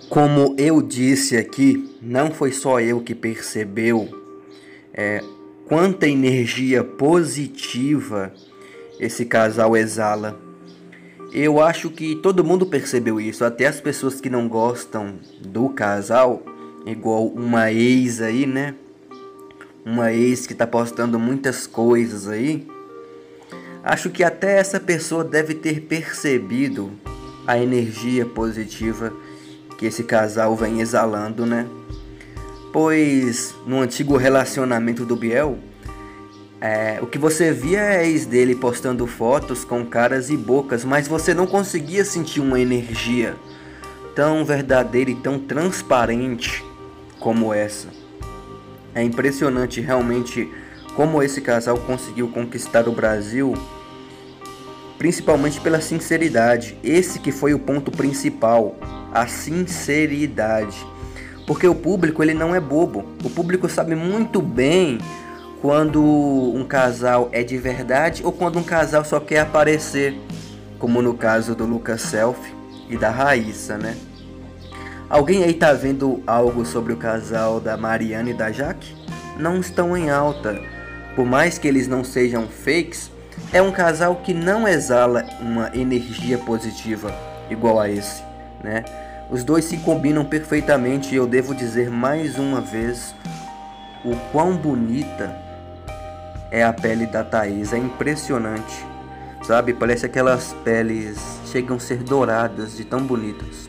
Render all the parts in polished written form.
Como eu disse aqui, não foi só eu que percebeu quanta energia positiva esse casal exala. Eu acho que todo mundo percebeu isso, até as pessoas que não gostam do casal, igual uma ex aí, né? Uma ex que tá postando muitas coisas aí. Acho que até essa pessoa deve ter percebido a energia positiva que esse casal vem exalando, né? Pois no antigo relacionamento do Biel, o que você via é a ex dele postando fotos com caras e bocas, mas você não conseguia sentir uma energia tão verdadeira e tão transparente como essa. É impressionante realmente como esse casal conseguiu conquistar o Brasil, principalmente pela sinceridade. Esse que foi o ponto principal, a sinceridade. Porque o público ele não é bobo. O público sabe muito bem quando um casal é de verdade ou quando um casal só quer aparecer, como no caso do Lucas Selfie e da Raíssa, né? Alguém aí tá vendo algo sobre o casal da Mariana e da Jaque? Não estão em alta. Por mais que eles não sejam fakes, é um casal que não exala uma energia positiva igual a esse, né? Os dois se combinam perfeitamente e eu devo dizer mais uma vez o quão bonita é a pele da Thaís. É impressionante, sabe? Parece aquelas peles chegam a ser douradas de tão bonitas.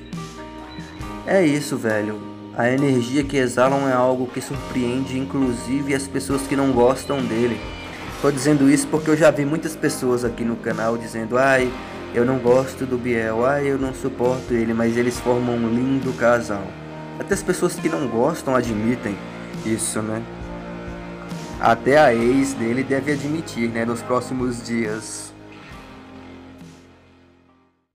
É isso, velho. A energia que exalam é algo que surpreende, inclusive as pessoas que não gostam dele. Tô dizendo isso porque eu já vi muitas pessoas aqui no canal dizendo: ai, eu não gosto do Biel, ai, eu não suporto ele, mas eles formam um lindo casal. Até as pessoas que não gostam admitem isso, né? Até a ex dele deve admitir, né, nos próximos dias.